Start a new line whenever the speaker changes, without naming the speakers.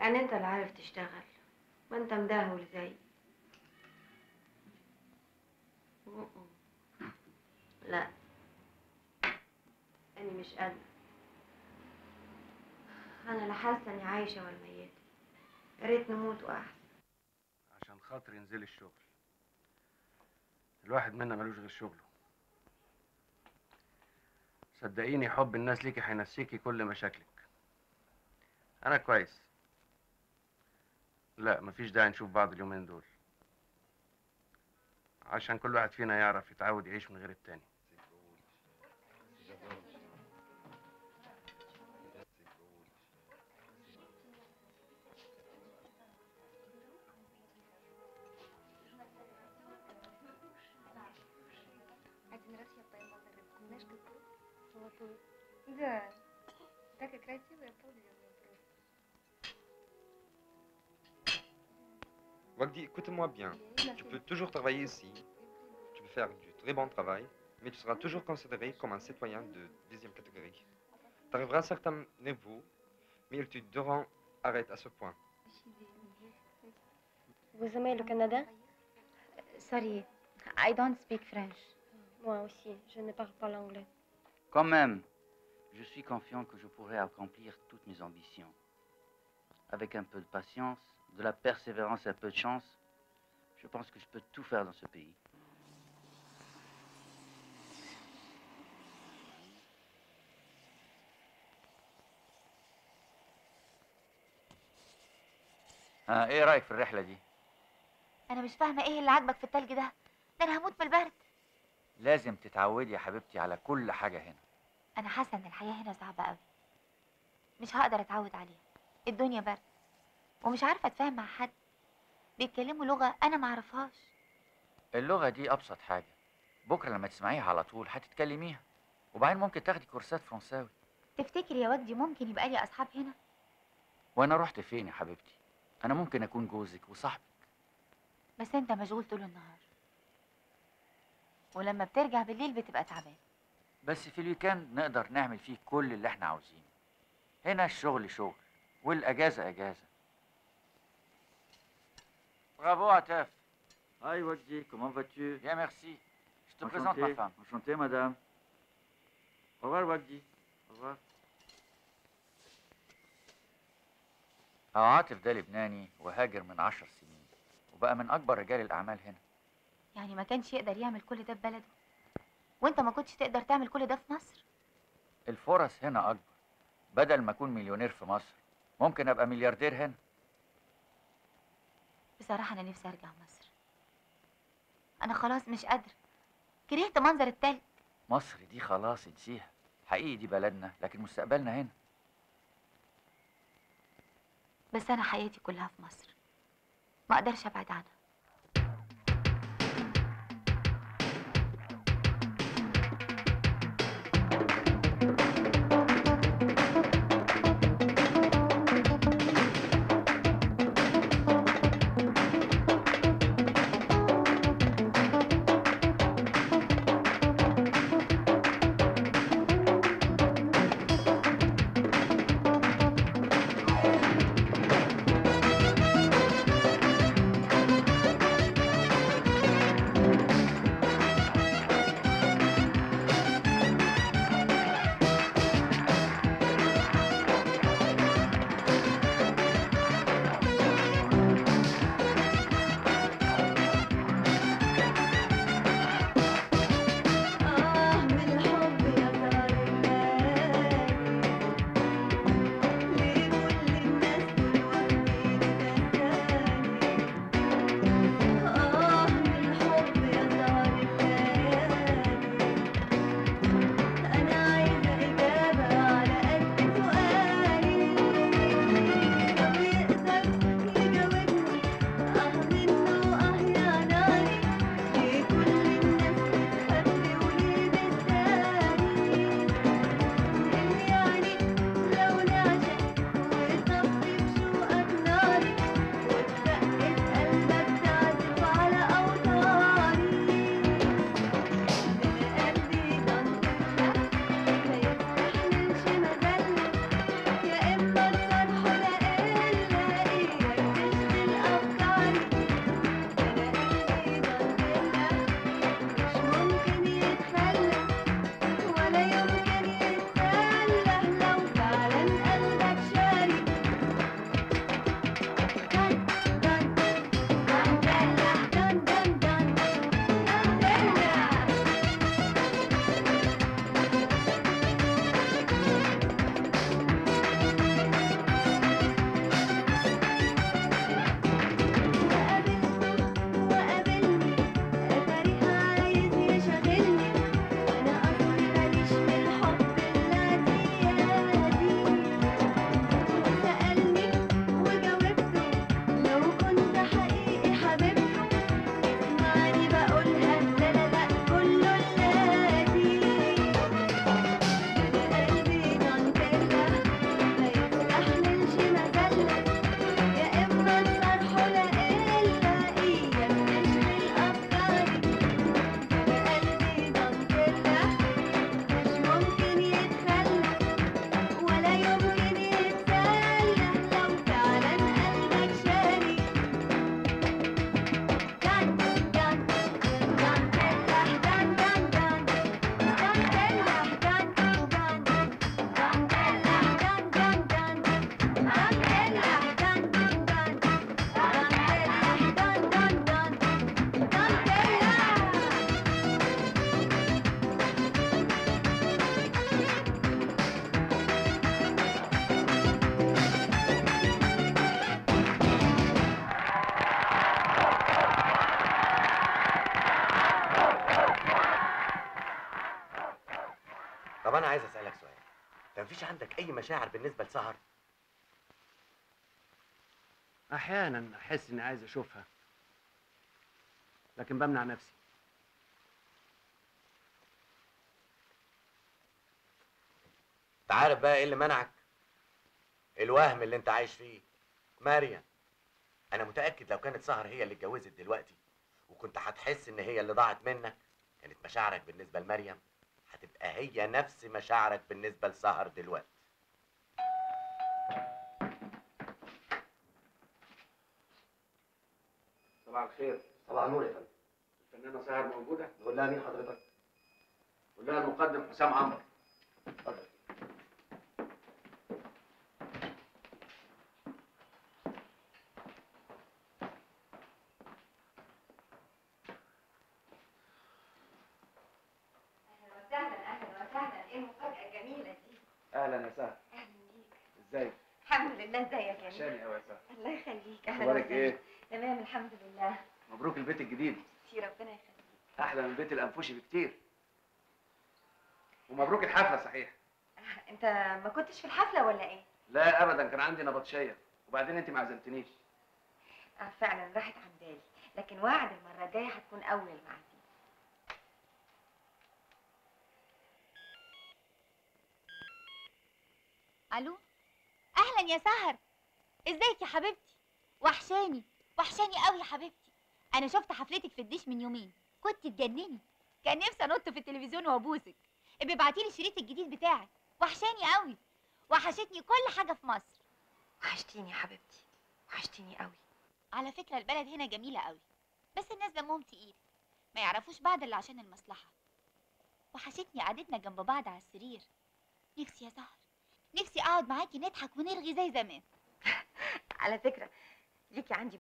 يعني انت اللي عارف تشتغل، ما انت مدهول زي. لا، انا مش قادره. انا لا حاسه اني عايشه ولا ميته. يا ريت نموت واحسن.
عشان خاطر ينزل الشغل. الواحد منا ملوش غير شغله. صدقيني حب الناس ليكي هينسيكي كل مشاكلك. انا كويس. لا، مفيش داعي نشوف بعض اليومين دول، عشان كل واحد فينا يعرف يتعود يعيش من غير التاني.
Один раз я поймала рыбку. Знаешь, какую? Золотую. Да. Такая красивая, ползёрная просто.
Wagdi, écoute-moi bien. Tu peux toujours travailler ici. Tu peux faire du très bon travail, mais tu seras toujours considéré comme un citoyen de deuxième catégorie. Tu arriveras à certains niveaux, mais ils te diront arrête à ce point.
Vous aimez le Canada? Sorry, I don't speak French. Moi aussi, je ne parle pas l'anglais.
Quand même, je suis confiant que je pourrai accomplir toutes mes ambitions. Avec un peu de patience, de la persévérance et un peu de chance, je pense que je peux tout faire dans ce pays. ايه رايك في الرحله دي؟
انا مش فاهمه ايه اللي عاجبك في التلج ده انا هموت من البرد.
لازم تتعودي يا حبيبتي على كل حاجه هنا.
انا حاسه ان الحياه هنا صعبه قوي، مش هقدر اتعود عليها. الدنيا برد ومش عارفه اتفاهم مع حد، بيتكلموا لغه انا ما اعرفهاش.
اللغه دي ابسط حاجه، بكره لما تسمعيها على طول هتتكلميها، وبعدين ممكن تاخدي كورسات فرنساوي.
تفتكر يا وجدي ممكن يبقى لي اصحاب هنا؟
وانا رحت فين يا حبيبتي؟ انا ممكن اكون جوزك وصاحبك.
بس انت مشغول طول النهار، ولما بترجع بالليل بتبقى تعبان.
بس في الويكند نقدر نعمل فيه كل اللي احنا عاوزينه. هنا الشغل شغل والاجازه اجازه. برافو عتاف.
Hi Wagdi, comment vas-tu?
Bien merci. Je te présente ma femme.
Enchanté madame. Au revoir Wagdi. Au revoir.
عاطف ده لبناني وهاجر من 10 سنين وبقى من اكبر رجال الاعمال هنا.
يعني ما كانش يقدر يعمل كل ده في بلده، وانت ما كنتش تقدر تعمل كل ده في مصر؟
الفرص هنا اكبر. بدل ما اكون مليونير في مصر ممكن ابقى ملياردير هنا.
بصراحه انا نفسي ارجع مصر. انا خلاص مش قادره، كرهت منظر التلج.
مصر دي خلاص انسيها، حقيقي دي بلدنا لكن مستقبلنا هنا.
بس انا حياتي كلها في مصر، ما اقدرش ابعد عنها.
فيش عندك اي مشاعر بالنسبه لسهر؟
احيانا احس اني عايز اشوفها، لكن بمنع نفسي.
انت عارف بقى ايه اللي منعك؟ الوهم اللي انت عايش فيه. مريم، انا متاكد لو كانت سهر هي اللي اتجوزت دلوقتي وكنت هتحس ان هي اللي ضاعت منك، كانت مشاعرك بالنسبه لمريم هتبقى هي نفس مشاعرك بالنسبه لسهر دلوقتي.
صباح الخير.
صباح النور يا فندم.
الفنانه سهر موجوده؟
نقول لها مين حضرتك؟
قول لها المقدم حسام عمرو.
اتفضل.
اهلا وسهلا، ايه المفاجأة الجميلة دي؟
اهلا يا سهر.
اهلا بيك.
ازيك؟
الحمد لله، ازيك يا نيل؟
عشاني قوي يا سهر.
الله يخليك. اهلا
اخبارك
وسهلا.
ايه؟
تمام الحمد لله.
مبروك البيت الجديد.
ربنا يخليك.
احلى من بيت الانفوشي بكتير. ومبروك الحفله صحيح.
انت ما كنتش في الحفلة ولا ايه؟
لا ابدا، كان عندي نبطشيه، وبعدين انت ما عزمتنيش.
فعلا راحت عن بالي، لكن وعد المرة الجاية هتكون اول معزيم.
الو، اهلا يا سهر، ازيك يا حبيبتي؟ وحشاني قوي يا حبيبتي. انا شفت حفلتك في الديش من يومين، كنت تجنني، كان نفسي انط في التلفزيون وابوسك. ابقي ابعتيلي الشريط الجديد بتاعك، وحشاني قوي، وحشتني كل حاجه في مصر.
وحشتيني يا حبيبتي، وحشتيني قوي.
على فكره البلد هنا جميله قوي، بس الناس دمهم تقيل، ما يعرفوش بعض الا عشان المصلحه. وحشتني قعدتنا جنب بعض على السرير. نفسي يا سهر، نفسي اقعد معاكي نضحك ونرغي زي زمان.
على فكرة ليكي عندي